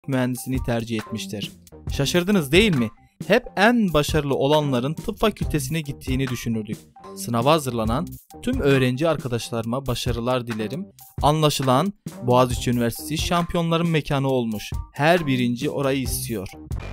mühendisliğini tercih etmiştir. Şaşırdınız değil mi? Hep en başarılı olanların tıp fakültesine gittiğini düşünürdük. Sınava hazırlanan tüm öğrenci arkadaşlarıma başarılar dilerim. Anlaşılan Boğaziçi Üniversitesi şampiyonların mekanı olmuş. Her birinci orayı istiyor.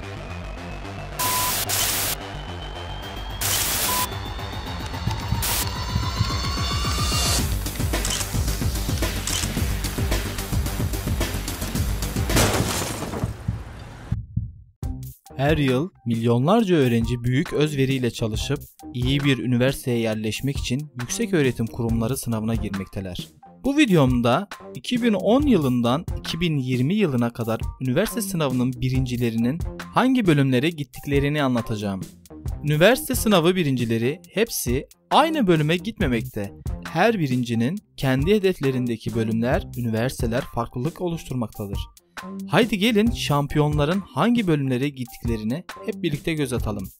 Her yıl milyonlarca öğrenci büyük özveriyle çalışıp iyi bir üniversiteye yerleşmek için yükseköğretim kurumları sınavına girmekteler. Bu videomda 2010 yılından 2020 yılına kadar üniversite sınavının birincilerinin hangi bölümlere gittiklerini anlatacağım. Üniversite sınavı birincileri hepsi aynı bölüme gitmemekte. Her birincinin kendi hedeflerindeki bölümler, üniversiteler farklılık oluşturmaktadır. Haydi gelin şampiyonların hangi bölümlere gittiklerini hep birlikte göz atalım.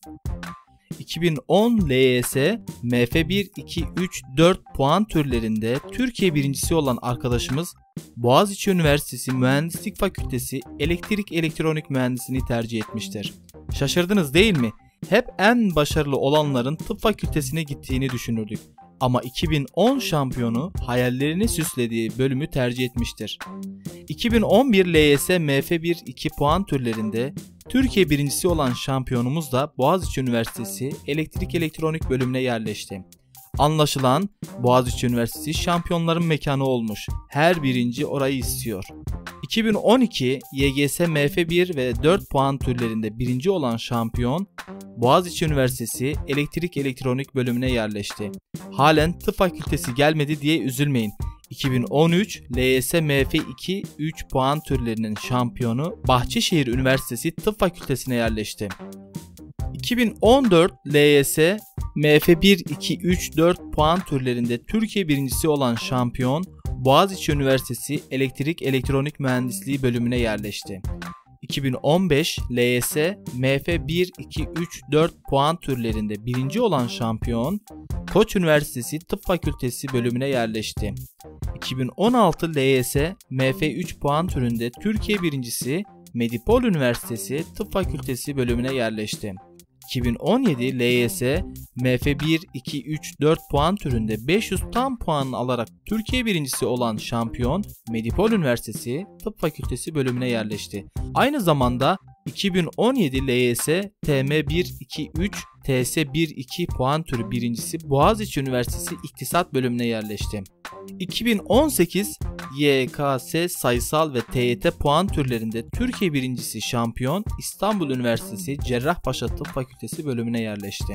2010 LYS MF1, 2, 3, 4 puan türlerinde Türkiye birincisi olan arkadaşımız Boğaziçi Üniversitesi Mühendislik Fakültesi Elektrik Elektronik Mühendisliğini tercih etmiştir. Şaşırdınız değil mi? Hep en başarılı olanların tıp fakültesine gittiğini düşünürdük. Ama 2010 şampiyonu hayallerini süslediği bölümü tercih etmiştir. 2011 LYS MF1, 2 puan türlerinde Türkiye birincisi olan şampiyonumuz da Boğaziçi Üniversitesi Elektrik Elektronik bölümüne yerleşti. Anlaşılan Boğaziçi Üniversitesi şampiyonların mekanı olmuş. Her birinci orayı istiyor. 2012 YGS MF1 ve 4 puan türlerinde birinci olan şampiyon Boğaziçi Üniversitesi Elektrik Elektronik bölümüne yerleşti. Halen tıp fakültesi gelmedi diye üzülmeyin. 2013 LYS MF2 3 puan türlerinin şampiyonu Bahçeşehir Üniversitesi Tıp Fakültesine yerleşti. 2014 LYS MF1, 2, 3, 4 puan türlerinde Türkiye birincisi olan şampiyon Boğaziçi Üniversitesi Elektrik Elektronik Mühendisliği bölümüne yerleşti. 2015 LYS MF1, 2, 3, 4 puan türlerinde birinci olan şampiyon Koç Üniversitesi Tıp Fakültesi bölümüne yerleşti. 2016 LYS MF3 puan türünde Türkiye birincisi Medipol Üniversitesi Tıp Fakültesi bölümüne yerleşti. 2017 LYS MF1, 2, 3, 4 puan türünde 500 tam puan alarak Türkiye birincisi olan şampiyon Medipol Üniversitesi Tıp Fakültesi bölümüne yerleşti. Aynı zamanda 2017 LYS TM1, 2, 3, TS1, 2 puan türü birincisi Boğaziçi Üniversitesi İktisat bölümüne yerleşti. 2018 YKS sayısal ve TYT puan türlerinde Türkiye birincisi şampiyon İstanbul Üniversitesi Cerrahpaşa Tıp Fakültesi bölümüne yerleşti.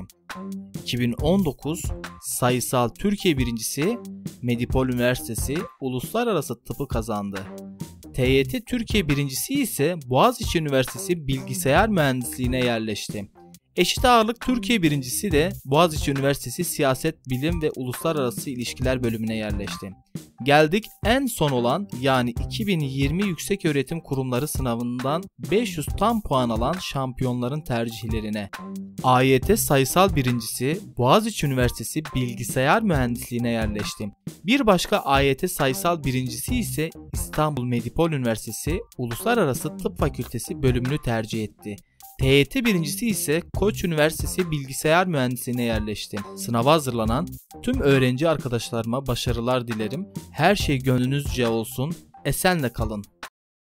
2019 sayısal Türkiye birincisi Medipol Üniversitesi Uluslararası Tıp'ı kazandı. TYT Türkiye birincisi ise Boğaziçi Üniversitesi Bilgisayar Mühendisliğine yerleşti. Eşit ağırlık Türkiye birincisi de Boğaziçi Üniversitesi Siyaset Bilim ve Uluslararası İlişkiler bölümüne yerleşti. Geldik en son olan yani 2020 Yükseköğretim Kurumları sınavından 500 tam puan alan şampiyonların tercihlerine. AYT sayısal birincisi Boğaziçi Üniversitesi Bilgisayar Mühendisliğine yerleşti. Bir başka AYT sayısal birincisi ise İstanbul Medipol Üniversitesi Uluslararası Tıp Fakültesi bölümünü tercih etti. TYT birincisi ise Koç Üniversitesi Bilgisayar Mühendisliğine yerleşti. Sınava hazırlanan tüm öğrenci arkadaşlarıma başarılar dilerim. Her şey gönlünüzce olsun. Esenle kalın.